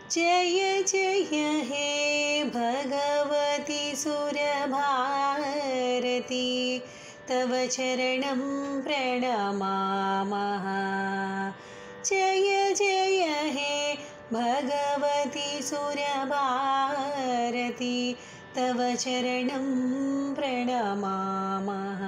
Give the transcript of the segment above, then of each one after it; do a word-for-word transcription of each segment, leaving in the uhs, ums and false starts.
जय जय हे भगवती सुरभारती तव चरणं प्रणमामः। जय जय हे भगवती सुरभारती तव चरणं प्रणमामः।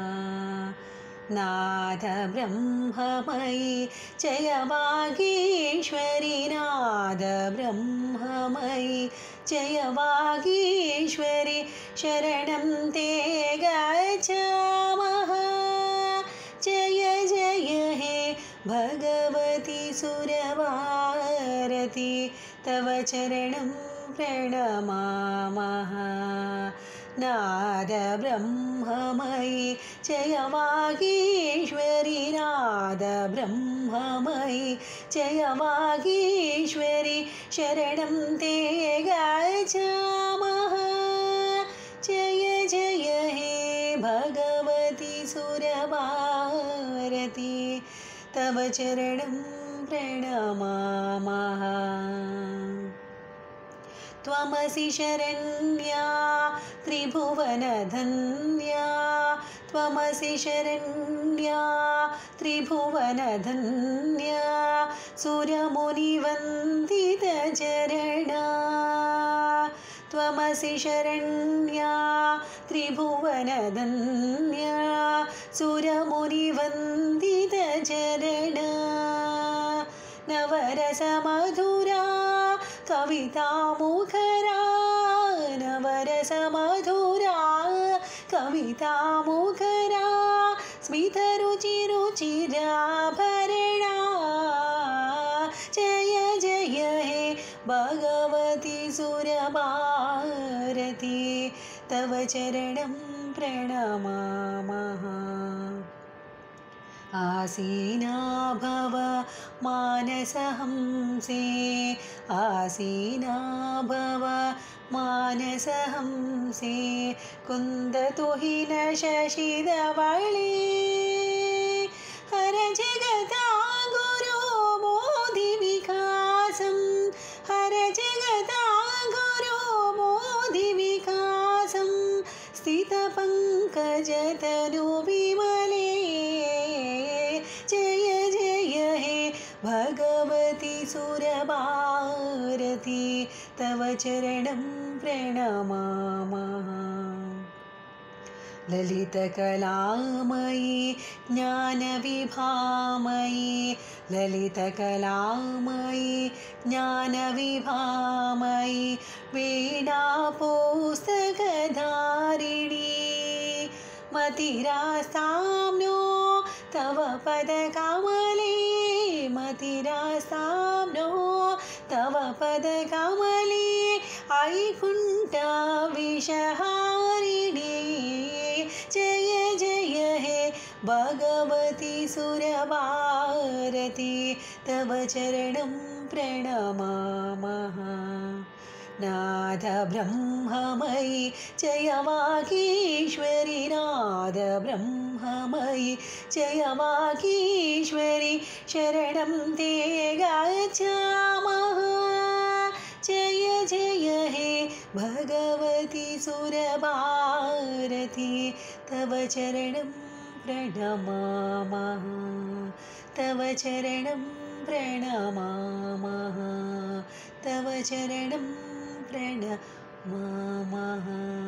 नाद ब्रह्ममयि जय वागीश्वरि नाद ब्रह्ममयि जय वागीश्वरि शरणं ते गच्छामः। जय जय हे भगवती सुरभारती तव चरणं प्रणमामः। नाद ब्रह्ममयि जय वागीश्वरि नाद ब्रह्ममयि जय वागीश्वरि शरणं ते गच्छामः। जय जय हे भगवती सुरभारती तव चरणं प्रणमामः। त्वमसि शरण्या त्रिभुवनधन्या त्वमसि शरण्या त्रिभुवनधन्या सुरमुनिवन्दितचरणा। त्वमसि शरण्या त्रिभुवनधन्या सुरमुनिवन्दितचरणा। नवरसमधुरा कवितामुखरा नवरसमधुरा कवितामुखरा स्मितरुचिरुचिराभरणा। जय जय हे भगवती सुरभारती तव चरणं प्रणमामः। आसीना भव मानसहंसे आसीना भव मानसहंसे कुन्दतुहिन शशिधवळे। हर जगता गुरो बोधिविकासं हर जगता गुरो बोधिविकासं स्थितपङ्कजतनुविमले। जय जय हे भगवती सुरभारती तव चरणं प्रणमामः। ललितकलामयि ज्ञानविभामयि ललितकलामयि ज्ञानविभामयि वीणापुस्तकधारिणी। मतिरास्तां नो तव पदकमले मतिरास्तां नो तव पदकमले वैकुण्ठविषहारिणी। जय जय हे भगवती सुरभारती तव चरणं प्रणमामः। नाद ब्रह्ममयि जय वागीश्वरि नाद ब्रह्ममयि जय वागीश्वरि शरणं ते गच्छामः। जय जय हे भगवती सुरभारती तव चरणं प्रणमामः। तव चरणं प्रणमामः तव चरणं प्रणमामः।